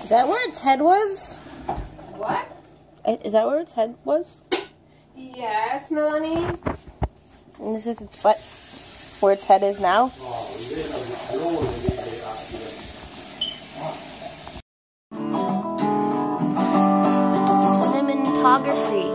that where its head was? What? Is that where its head was? Yes, Melanie. And this is its butt, where its head is now? Cinematography.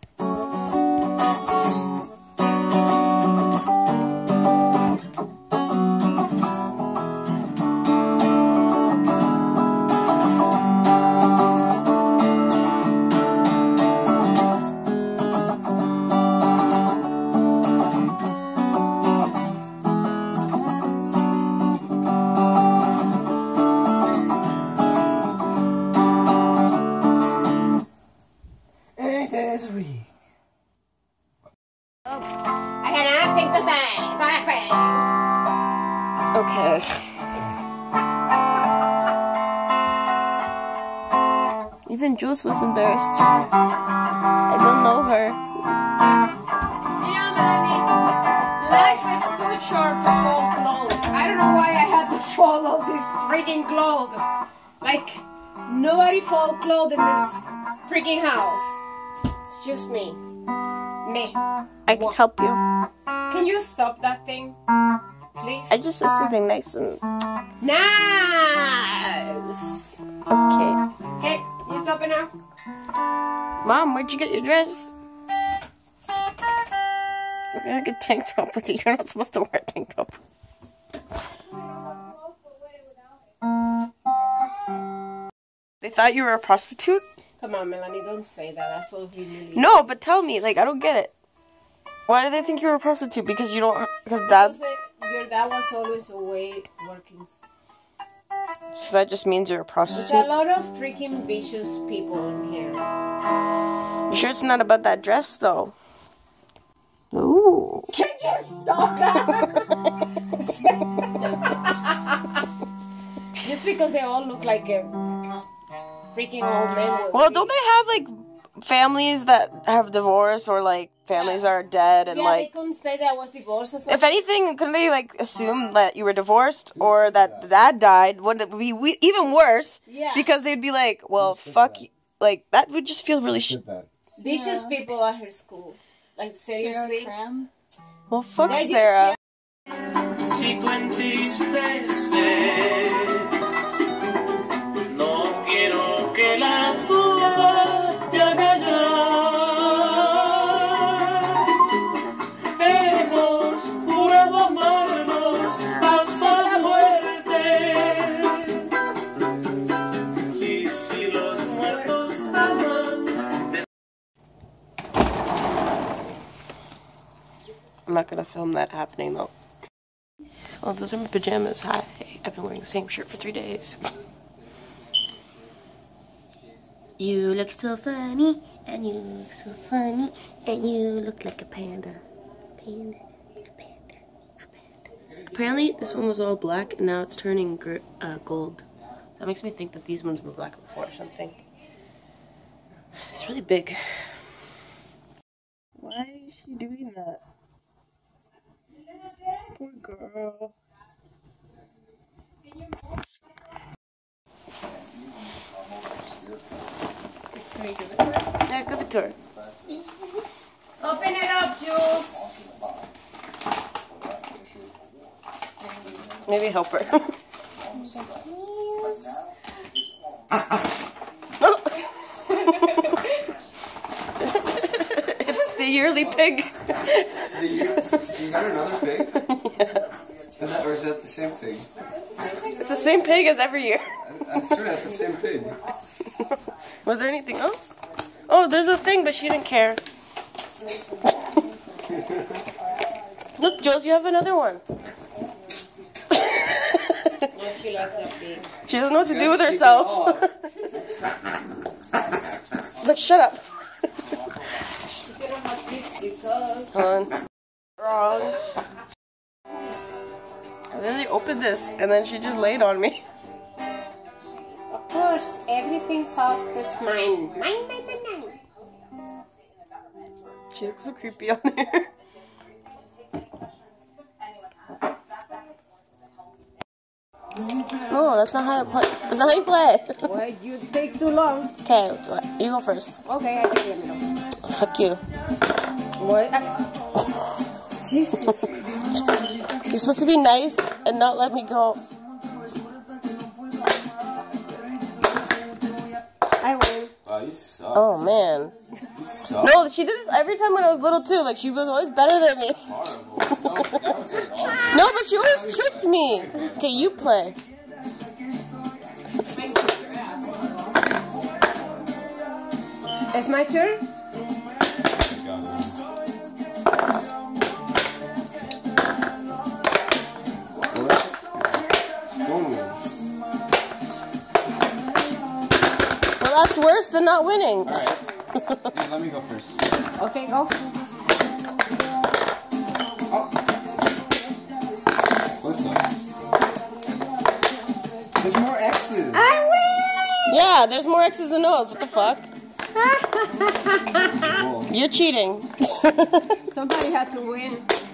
I got nothing to say. Nothing. Okay. Even Jules was embarrassed. I don't know her. You know, Melanie, life is too short to fall clothed. I don't know why I had to follow this freaking clothes. Like, nobody fall clothed in this freaking house. It's just me. Me. I can help you. Can you stop that thing? Please? I just said something nice and... Nice! Okay. Hey, you stop it now? Mom, where'd you get your dress? You're gonna get tank top with you. You're not supposed to wear a tank top. They thought you were a prostitute? Come on, Melanie, don't say that. That's so humiliating. No, but tell me, like, I don't get it. Why do they think you're a prostitute? Because you don't... Because dad's... Your dad was always away working. So that just means you're a There's prostitute? a lot of freaking vicious people in here. You sure it's not about that dress, though? Ooh. Can you stop that? Just because they all look like a freaking old man. Well, don't they have, like, families that have divorced or, like, families that are dead and, yeah, like... they couldn't say that I was divorced or something. If anything, couldn't they, like, assume that you were divorced or that the dad died? Would it be even worse? Yeah. Because they'd be like, well, fuck you. Like, that would just feel really Vicious people at her school. Like, seriously? Well, fuck They're just- Sarah. I'm not gonna film that happening though. Oh, those are my pajamas. Hi. I've been wearing the same shirt for 3 days. You look so funny, and you look so funny, and you look like a panda. Panda. A panda. A panda. Apparently, this one was all black, and now it's turning gold. That makes me think that these ones were black before or something. It's really big. Why is she doing that? Poor girl. Can we give it to her? Yeah, give it to her. Open it up, Jules. Maybe help her. It's the yearly pig. You got another pig? Yeah. Or is that the same thing? It's the same pig as every year. That's right, that's the same pig. Was there anything else? Oh, there's a thing, but she didn't care. Look, Jules, you have another one. She likes that pig. She doesn't know what to do with herself. Like, shut up. She's gonna have teeth because... Hold on. Wrong. And then they opened this, and then she just laid on me. Of course, everything sauce is mine. Mine, mine, mine, mine. She looks so creepy on here. Oh, that's that's not how you play. That's not how you play. Why you take too long? Okay, you go first. Okay, I take it middle. Fuck you. What? Jesus. You're supposed to be nice and not let me go. I win. Wow, you suck. Oh man. You suck. No, she did this every time when I was little too. Like she was always better than me. Horrible. No, that was like awful. No, but she always tricked me. Okay, you play. It's my turn? Well, that's worse than not winning. Alright. Yeah, let me go first. Okay, go. Oh. This sucks. There's more X's. I Yeah, there's more X's than O's. What the fuck? Whoa. You're cheating. win! Somebody had to win.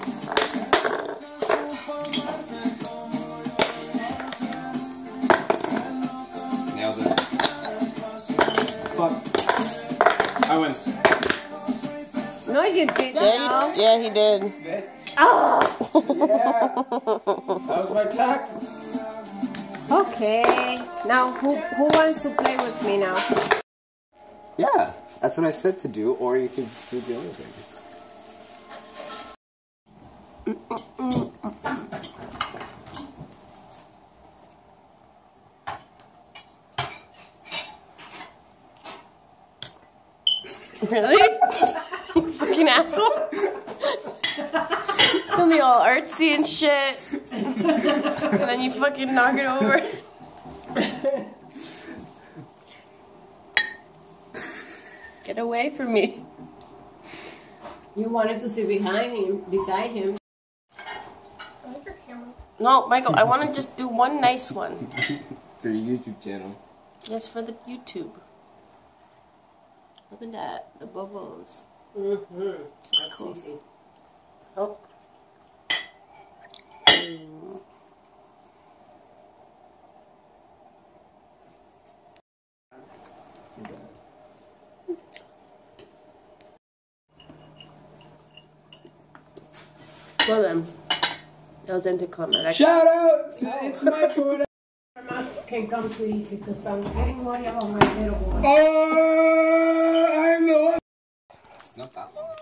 Nailed it. Fuck. I win. No, you didn't. Yeah, he did. Oh. Yeah. That was my tact. Okay. Now, who wants to play with me now? Yeah, that's what I said to do, or you could just do the other thing. Really? You fucking asshole. It's gonna be all artsy and shit. And then you fucking knock it over. Get away from me. You wanted to sit beside him. No, Michael, I want to just do one nice one. For your YouTube channel. Just for the YouTube. Look at that, the bubbles. Mm-hmm. Looks cool. Easy. Oh. Well then, that was anticlimactic. Shout out! It's my quota. Can come to eat it because I'm getting worried about my little boy. Oh, I'm the one. It's not that long.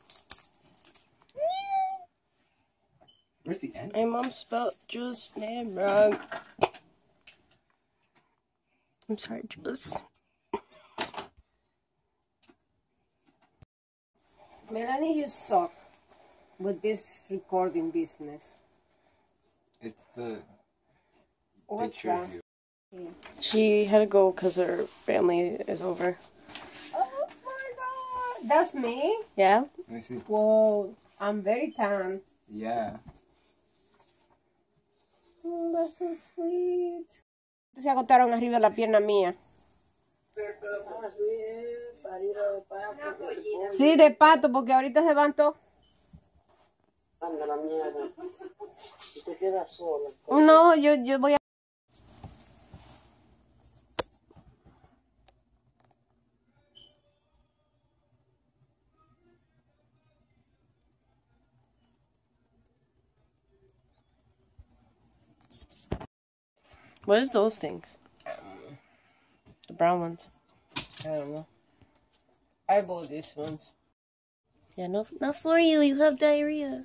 Where's the end? My mom spelled Jules' name wrong. I'm sorry, Jules. Melanie, you suck with this recording business. It's the What's picture that? of you. She had to go because her family is over. Oh my god! That's me? Yeah? Let me see. Whoa, I'm very tan. Yeah. Oh, that's so sweet. Se agotaron arriba de la pierna mía. Sí, de pato, porque ahorita se levantó. Anda la mierda. Y te quedas sola. No, yo voy a... What is those things? The brown ones. I don't know. I bought these ones. Yeah, no, not for you. You have diarrhea.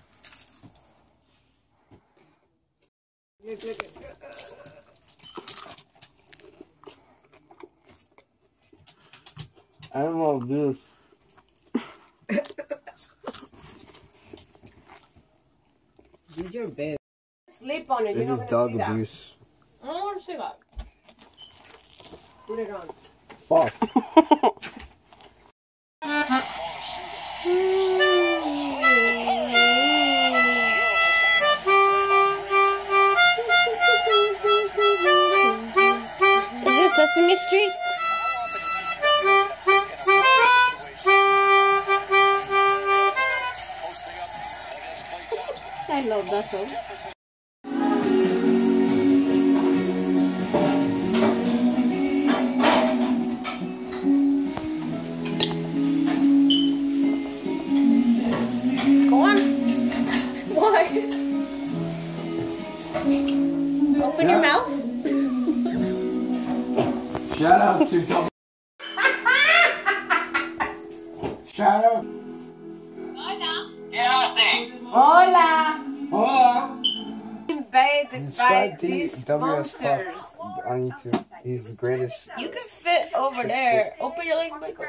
I don't know this. Do your bed. Sleep on it. This You're is not dog gonna see abuse. That. I don't want to see that. Put it on. Fuck. Is this Sesame Street? I love that song. Shout out to double. Shout out. Hola! Hola. Invaded by Subscribe to these WS monsters. Talk on YouTube. He's the greatest. You can fit over there. Open your legs, Michael.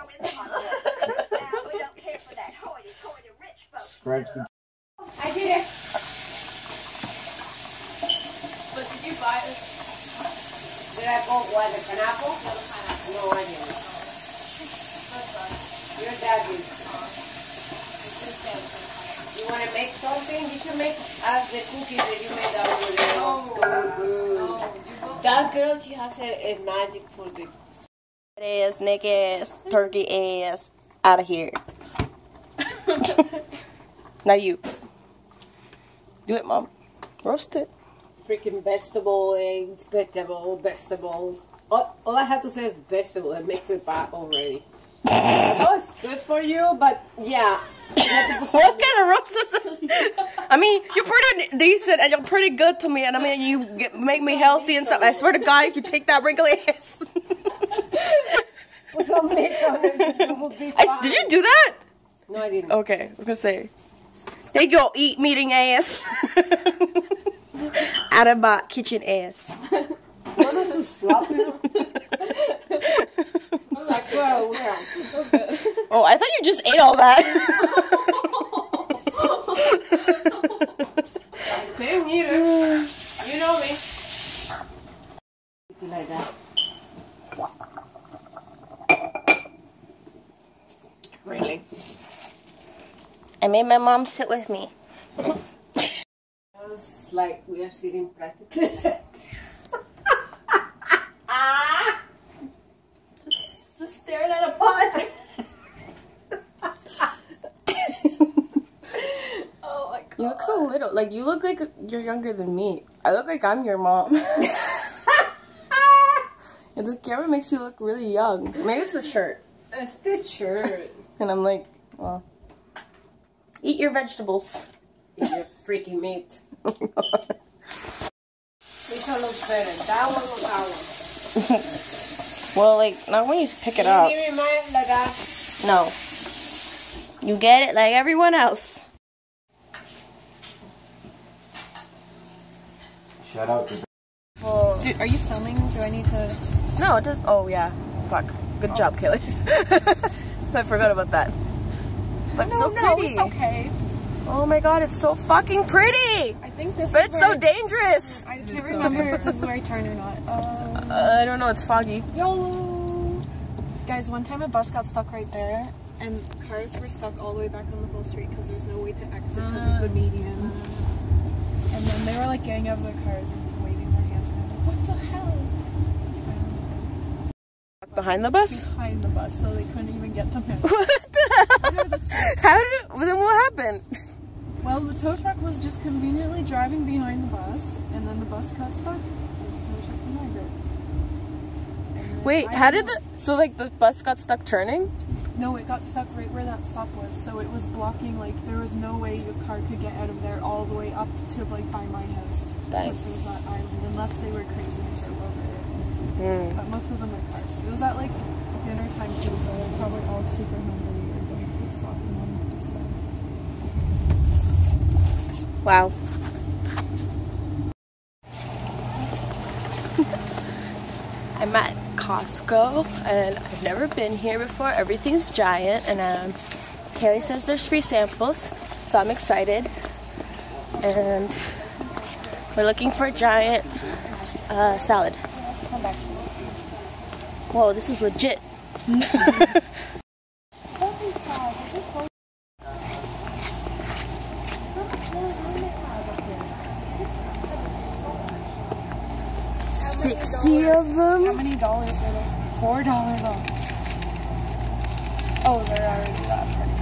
Subscribe to. I did it. But did you buy this? Did I go what, the pineapple? No, I didn't. Your dad did. You want to make something? You should make us the cookies that you made over there. Oh, so good. That girl, she has a magic for the Ass, neck ass, turkey ass, out of here. Now you. Do it, Mom. Roast it. freaking vegetable, eggs, vegetable. All I have to say is vegetable. It makes it bad already. I know it's good for you, but yeah. What kind of roast is it? I mean, you're pretty decent and you're pretty good to me, and I mean, you make me healthy and stuff. I swear to God, if you take that wrinkly ass. Put some meat on it, it will be fine. Did you do that? No, I didn't. Okay, I was gonna say. There you go, eat meeting ass. Out of my kitchen ass. Wanted to slap you? I swear I will. Oh, I thought you just ate all that. Didn't eat it. You know me. Like that. Really? I made my mom sit with me. It's like we are sitting practically. Just staring at a pot. Oh my God. You look so little. Like, you look like you're younger than me. I look like I'm your mom. And this camera makes you look really young. Maybe it's the shirt. It's the shirt. And I'm like, well, eat your vegetables. Eat your freaking meat. Which one looks better? That one or that one? Well, like, not when you pick it up. Give me mine like that. No. You get it like everyone else. Shout out to. Dude, are you filming? Do I need to? No, it does. Oh, yeah. Fuck. Good job, Kaylee. I forgot about that. But it's so pretty. It's okay. Oh my God, it's so fucking pretty. I think this But is it's so dangerous. I can't remember if this is where I turn or not. I don't know, it's foggy. YOLO! Guys, one time a bus got stuck right there, and cars were stuck all the way back on the whole street because there's no way to exit because of the median. And then they were like getting out of their cars and waving their hands around like, what the hell? Behind the bus? Behind the bus, so they couldn't even get them out. What the hell? How did it, then what happened? Well, the tow truck was just conveniently driving behind the bus, and then the bus got stuck with the tow truck behind it. And then Wait, how did so like the bus got stuck turning? No, it got stuck right where that stop was, so it was blocking, like, there was no way your car could get out of there all the way up to, like, by my house. Dang. Because there was that island, unless they were crazy and drove over it. But most of them are cars. It was at, like, dinner time too, so they're probably all super hungry or going to soccer mom and stuff. Wow. I'm at Costco and I've never been here before. Everything's giant, and Kaylee says there's free samples, so I'm excited. And we're looking for a giant salad. Whoa, this is legit. $60 of them. How many dollars were those? $4 off. Oh, they're already that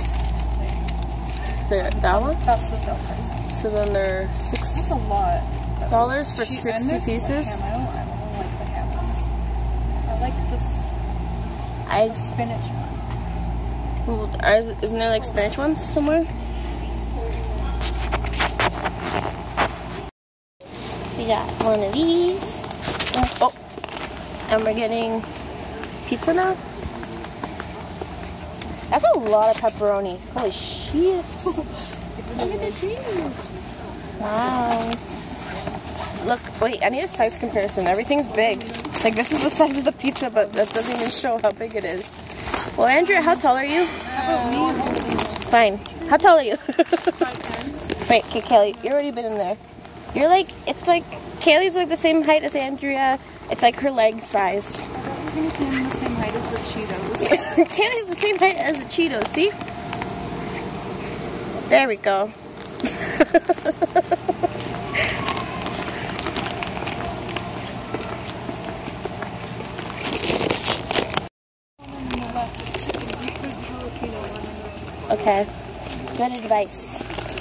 price. That one? That's the sale price. So then they're That's a lot. $6 for And 60 there's pieces. The ham. I don't like the ham ones. I like the spinach one. Isn't there like spinach ones somewhere? We got one of these. Oh, And we're getting pizza now. That's a lot of pepperoni. Holy shit. Look at the cheese. Wow. Look, wait, I need a size comparison. Everything's big. Like, this is the size of the pizza, but that doesn't even show how big it is. Well, Andrea, how tall are you? Fine. How tall are you? 5'10". Wait, okay, Kelly, you've already been in there. You're like, it's like, Kaylee's like the same height as Andrea. It's like her leg size. Everything's the same height as the Cheetos. Kaylee's the same height as the Cheetos, see? There we go. Okay, good advice.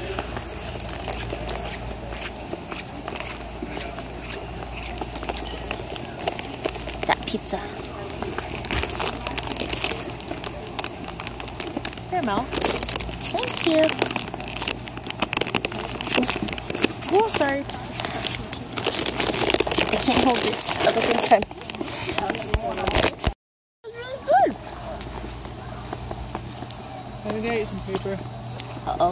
That pizza. Here, Mel. Thank you. Oh, sorry. I can't hold this at the same time. Really good. Let me get you some paper. Uh-oh.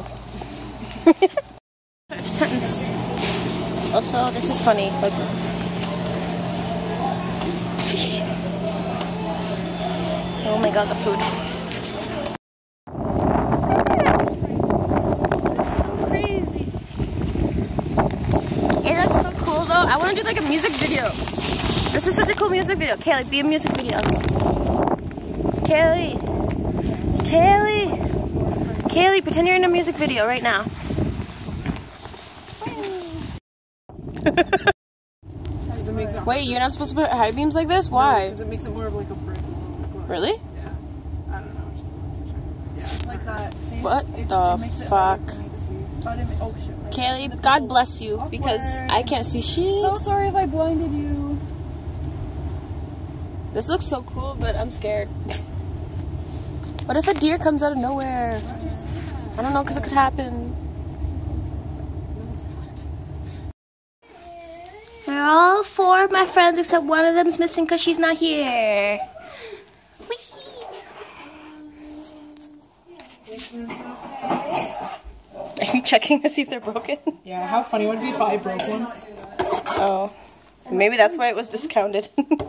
5 cents. Also, this is funny. Like, oh my god, the food. I want to do like a music video. This is such a cool music video. Kaylee, be a music video. Kaylee. Kaylee. Kaylee, pretend you're in a music video right now. Wait, you're not supposed to put high beams like this? Why? Because it makes it more of like a brick. Really? Yeah. I don't know. Yeah, it's like that. See? What the fuck? Oh shit. Kaylee, God bless you, because I can't see shit. So sorry if I blinded you. This looks so cool, but I'm scared. What if a deer comes out of nowhere? I don't know, because it could happen. They're all 4 of my friends, except one of them's missing because she's not here. Whee! Are you checking to see if they're broken? Yeah, how funny would it be if I broke one? Oh. Maybe that's why it was discounted.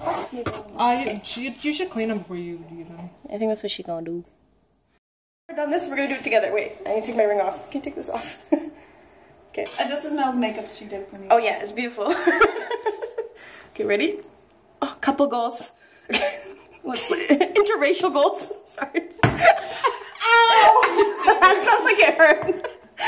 You should clean them before you use them. I think that's what she's gonna do. We're done this, we're gonna do it together. Wait, I need to take my ring off. Can you take this off? Okay. This is Mel's makeup she did for me. Oh yeah, it's beautiful. Okay, ready? Oh, couple goals. What's interracial goals? Sorry. Ow! That sounds like it hurt.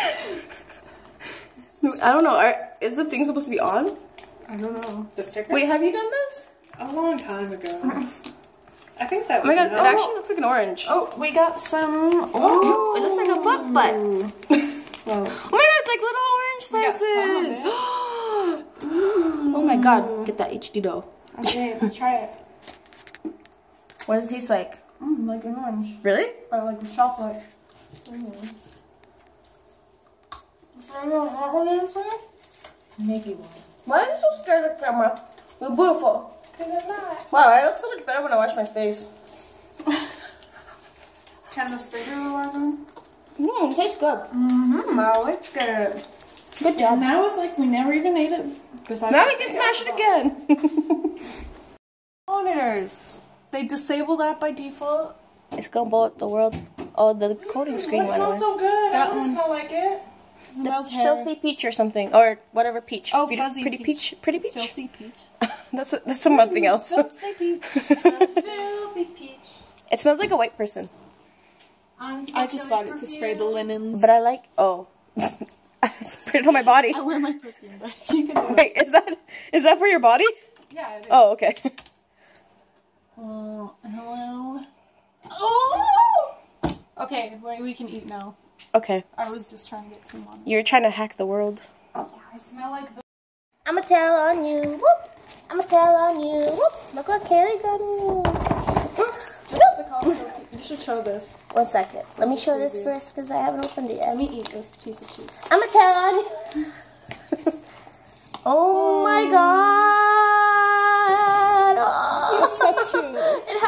I don't know. Is the thing supposed to be on? I don't know. The sticker? Wait, have you done this? A long time ago. I think that Oh was my god, it actually looks like an orange. Oh, we got some... Oh, it looks like a butt butt. Oh my god, it's like little orange slices. Oh my god, get that HD dough. Okay, let's try it. What does it taste like? Like an orange. Really? Or like the chocolate. Maybe one. Why are you so scared of the camera? You're beautiful. Because I'm not. Wow, I look so much better when I wash my face. Can the sticker one? It tastes good. I like it. Good job. Now it's like we never even ate it. Besides Now we can smash it again. Monitors. They disable that by default. It's gonna blow up the world. Oh, the coating screen It went away. smells so good. That I one. smell like it. It smells hair. Filthy peach or something, or whatever peach. Oh, fuzzy pretty peach. Pretty peach. Filthy peach. that's something else. Filthy peach. Filthy peach. It smells like a white person. I just bought it to spray the linens. But I like. Oh, I sprayed it on my body. I wear my perfume, but you can do it. Wait, is that for your body? Yeah, it is. Oh, okay. Hello. Oh! Okay, we can eat now. Okay. I was just trying to get some on. You're trying to hack the world. I smell like the... I'ma tell on you. Whoop. I'ma tell on you. Whoop. Look what Kaylee got me. Oops. Just the color. You should show this. 1 second. Let me show this first because I haven't opened it yet. Let me eat this piece of cheese. I'ma tell on you. Oh my god. Oh.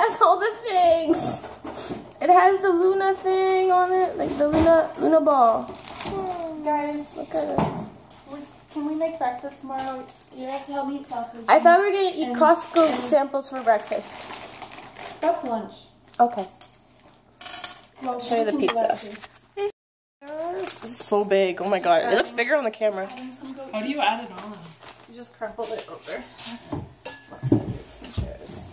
has all the things. It has the Luna thing on it, like the Luna ball. Guys, Look at it. can we make breakfast tomorrow? You have to help me eat sausage. I thought we were gonna eat Costco samples for breakfast. That's lunch. Okay. Well, Show you the pizza. This is so big. Oh my god. It looks bigger on the camera. How do you add it on? You just crumple it over. Let's move some chairs.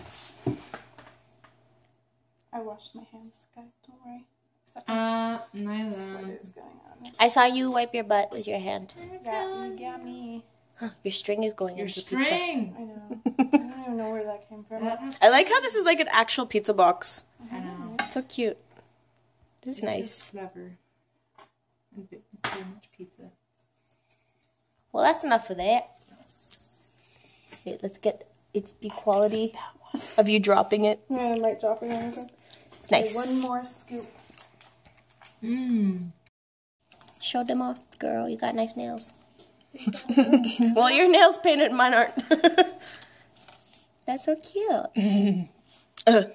I washed my hands, guys. Don't worry. Neither. I saw you wipe your butt with your hand. Yeah, me. Huh, your string is going Your into the pizza. string. I know. I don't even know where that came from. That has I like how this is like an actual pizza box. I know. It's so cute. This is It's nice. just clever. And too much pizza. Well, that's enough of that. Okay, let's get equality of you dropping it. Yeah, I might drop it on anything. Nice. One more scoop. Mmm. Show them off, girl. You got nice nails. Well, your nails painted, mine aren't. That's so cute. That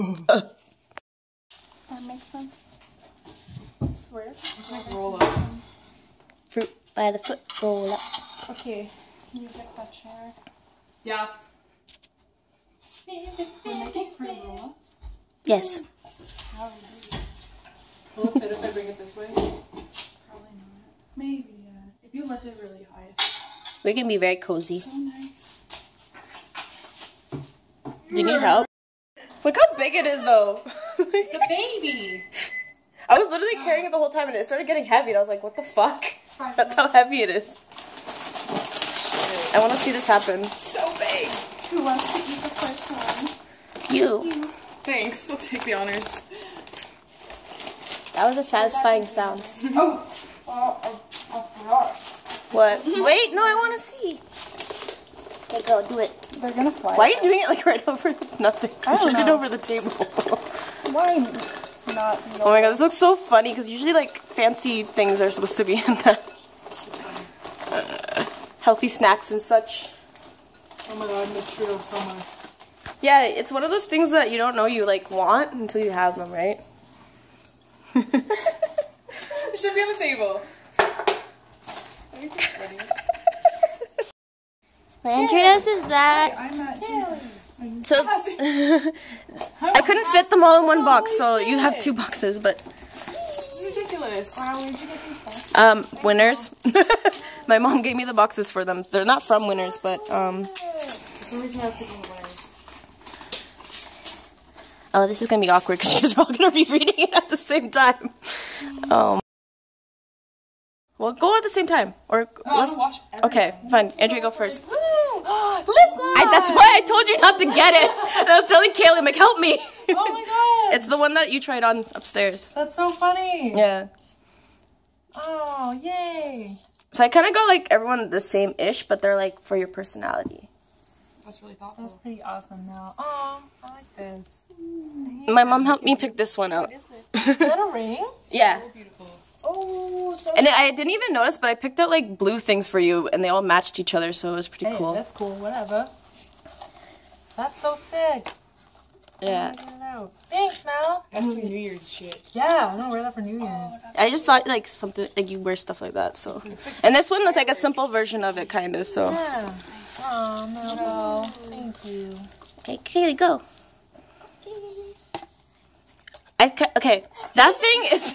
makes sense. Oops, where? It's like roll-ups. Fruit by the foot, roll up. Okay, can you get that chair? Yes. We're making fruit roll-ups. Yes. How would we? Will it fit if I bring it this way? Probably not. Maybe, yeah. If you lift it really high. We can be very cozy. So nice. Do you need help? Look how big it is, though. It's a baby. I was literally carrying it the whole time, and it started getting heavy, and I was like, what the fuck? That's how heavy it is. I want to see this happen. So big. Who wants to eat the first one? You. Thanks. I'll take the honors. That was a satisfying sound. Oh, I forgot. What? Wait, no, I want to see. Okay, go, do it. They're gonna fly. Why are you doing it like right over nothing? I You don't should do it know. over the table. Why not? Oh my god, this looks so funny because usually like fancy things are supposed to be in that. Healthy snacks and such. Oh my god, I miss Cheetos so much. Yeah, it's one of those things that you don't know you like want until you have them, right? It should be on the table. Andreas is that. I'm at So I couldn't fit them all in one box, so you have 2 boxes, but This is ridiculous. Wow, where'd you get these from? Winners. My mom gave me the boxes for them. They're not from Winners, but For some reason I was thinking winners. oh, this is gonna be awkward because you guys are all gonna be reading it at the same time. Well, go at the same time, or let's. watch Okay, fine. Andrea, go first. Lip gloss. That's why I told you not to get it. And I was telling Kaylee, like, help me. Oh my god. It's the one that you tried on upstairs. That's so funny. Yeah. Oh, yay. So I kind of got like everyone the same-ish, but they're like for your personality. That's really thoughtful. That's pretty awesome now. Oh, I like this. My mom helped me pick this one out. Is that a ring? Yeah. So beautiful. Oh, so And I didn't even notice, but I picked out like blue things for you, and they all matched each other, so it was pretty Hey, cool. that's cool. Whatever. That's so sick. Yeah. Thanks, Mal. That's some New Year's shit. Yeah, I'm gonna wear that for New Year's. I just thought like something like you wear stuff like that, so. And this one was like a simple version of it, kind of. So. Yeah. Oh, no. Thank you. Okay, Kaylee, go. Okay, that thing is.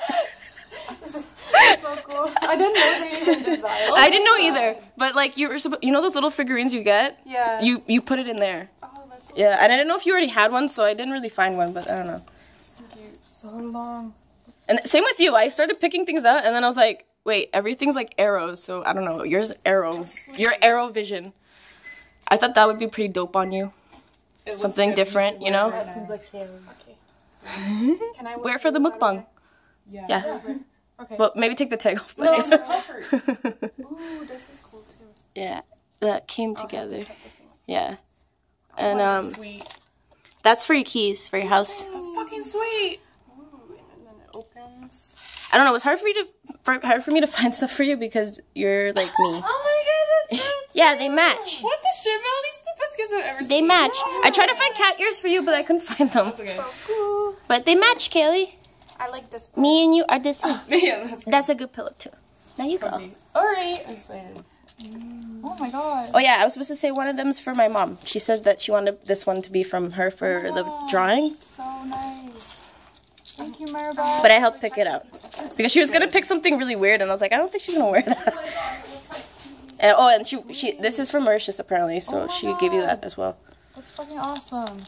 so cool. I didn't know they even did that. I didn't know either, but like you know those little figurines you get. Yeah. You put it in there. Oh, that's so Yeah, and I didn't know if you already had one, so I didn't really find one, but I don't know. cute. So long. And same with you. I started picking things out, and then I was like, wait, everything's like arrows, so I don't know. Yours arrow. Your arrow vision. I thought that would be pretty dope on you. It looks Something good. different, you know? That Seems like scary. Can I Wear it for the mukbang. Yeah. Yeah. Okay. But maybe take the tag off. No, It's for comfort. Ooh, this is cool too. Yeah, that came together. Yeah. And Sweet. that's for your keys for your house. That's fucking sweet. Ooh, and then it opens. I don't know. It's hard for me to find stuff for you because you're like me. Oh my god, that's so Yeah, they match. What the shit, Mel? These stupid biscuits I've ever They seen. match. I tried to find cat ears for you, but I couldn't find them. That's okay. But they match, Kaylee. I like this. Me and you are the same. Yeah, that's good. That's a good pillow too. Now you go. Alright. I'm excited. Oh my god. Oh yeah, I was supposed to say one of them's for my mom. She said that she wanted this one to be from her for the drawing. So nice. Thank you, Maribel. But I helped pick it out. Because she was gonna pick something really weird and I was like, I don't think she's gonna wear that. And, oh, and she this is from Mauritius apparently, so she gave you that as well. That's fucking awesome.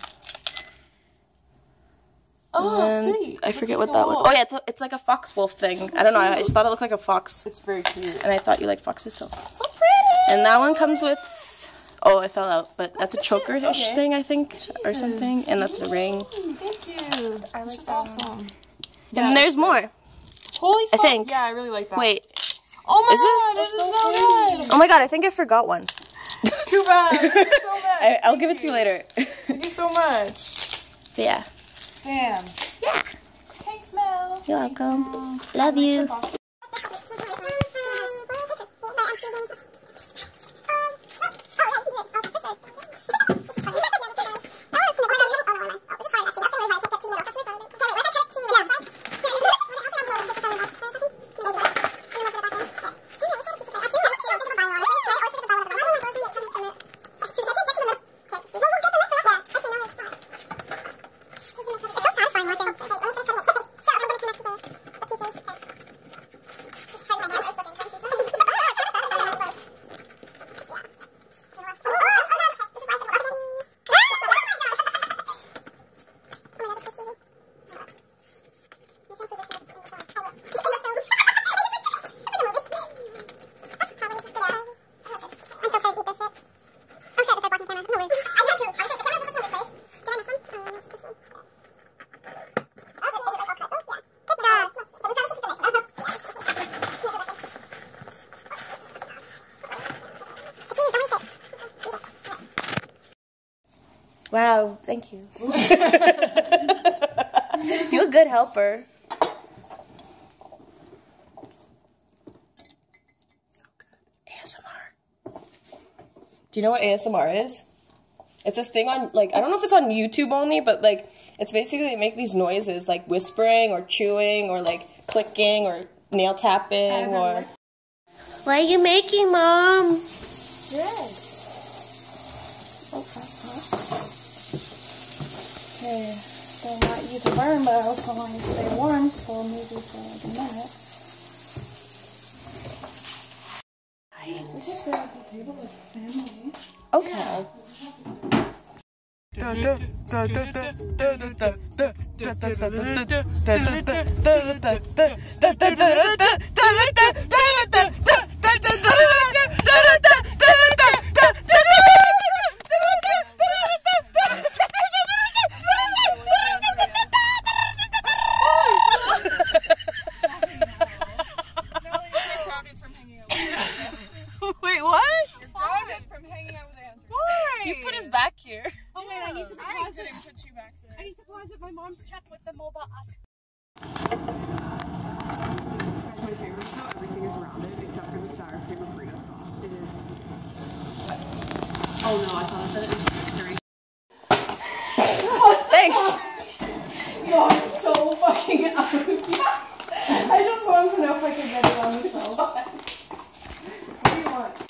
Oh, And sweet. I forget what that one. Oh yeah, it's like a fox wolf thing. I don't know. I just thought it looked like a fox, It's very cute. and I thought you liked foxes, so pretty. And that one comes with. Oh, it fell out, but that's a choker-ish thing, I think, or something. And that's the ring. Thank you. I like that. Awesome. And there's more. Holy fuck. think. Yeah, I really like that. Wait. Oh my Is it? god, this is so good. Oh my god, I think I forgot one. Too bad. Thank you so much. I'll give it to you later. Thank you so much. But yeah. Damn. Yeah. Thanks, Mel. You're welcome. Love you. Wow, thank you. You're a good helper. So good. ASMR. Do you know what ASMR is? It's this thing on, like, I don't know if it's on YouTube only, but, like, it's basically they make these noises, like whispering or chewing or, like, clicking or nail tapping or... What are you making, Mom? Okay, don't want you to burn, but I also want you to stay warm, so maybe for like a minute. We just sit at the table with family. Okay. Wait, what? You're grounded from hanging out with Andrew. Why? You put us back here. Oh wait, I need to deposit. Put you back there. I need to deposit my mom's check with the mobile app. That's my favorite. So everything is rounded except for the sour cream and burrito sauce. It is. Oh no, I thought it said it was 6:30. Thanks. No, I'm so fucking out of here. I just wanted to know if I could get it on the show. What do you want?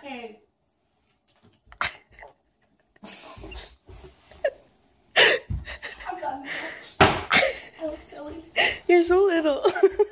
Okay. I'm done. I look silly. You're so little.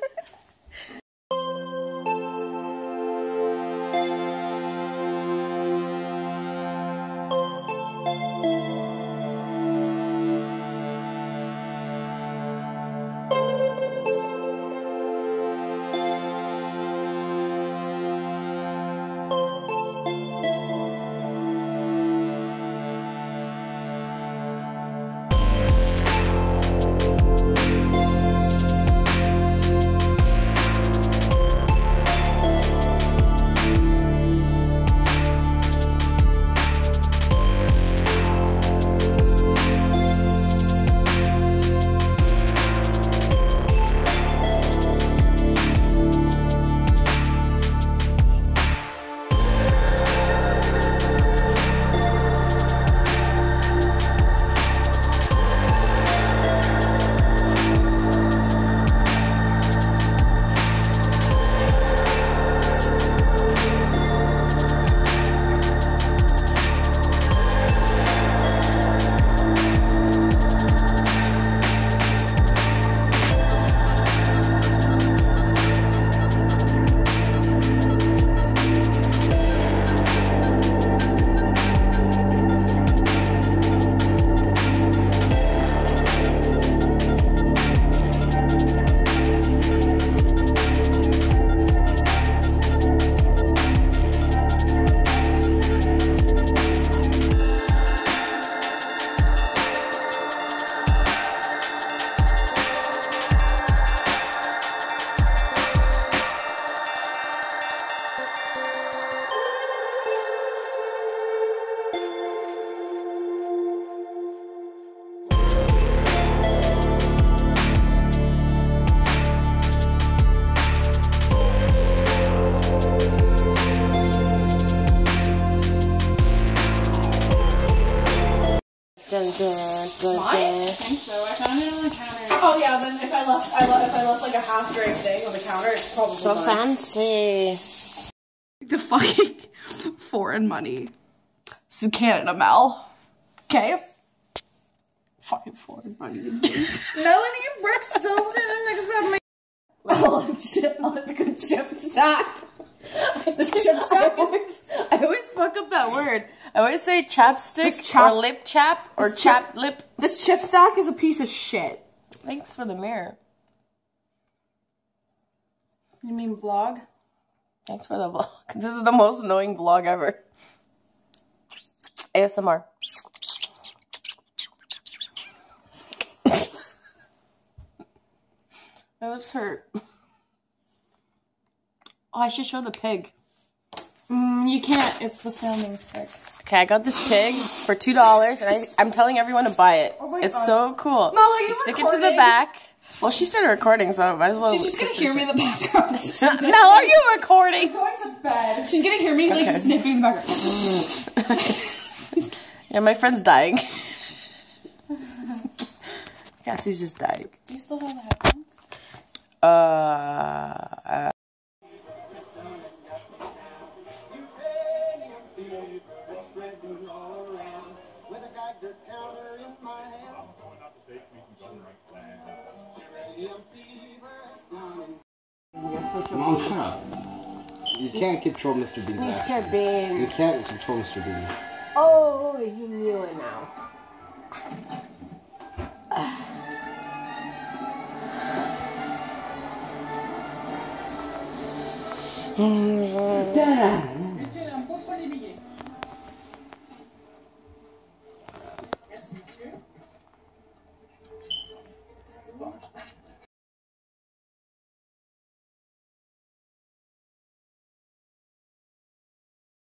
Dun, dun, dun, Mine? dun. I think so. I found it on the counter. Oh yeah, then if I left like a half drink thing on the counter, it's probably So mine. fancy. The fucking foreign money. This is Canada, Mel. Okay? Fucking foreign money. Melanie and Brooke still didn't accept me. Oh, good chip stack. The chip stack is... I always fuck up that word. I always say chapstick This chap- or lip chap or this chap lip. This chip stack is a piece of shit. Thanks for the mirror. You mean vlog? Thanks for the vlog. This is the most annoying vlog ever. ASMR. My lips hurt. Oh, I should show the pig. You can't. It's the filming stick. Okay, I got this pig for $2, and I'm telling everyone to buy it. Oh my it's God. so cool. Mel, are you stick it to the recording? back. Well, she started recording, so I might as well. She's just gonna hear me in the background. Mel, are you recording? Going to bed. She's gonna hear me like sniffing in the background. Yeah, my friend's dying. Cassie's just dying. Do you still have the headphones? Mom, shut up. You can't control Mr. Bean's ass. Mr. Bean. You can't control Mr. Bean. Oh, you knew it now.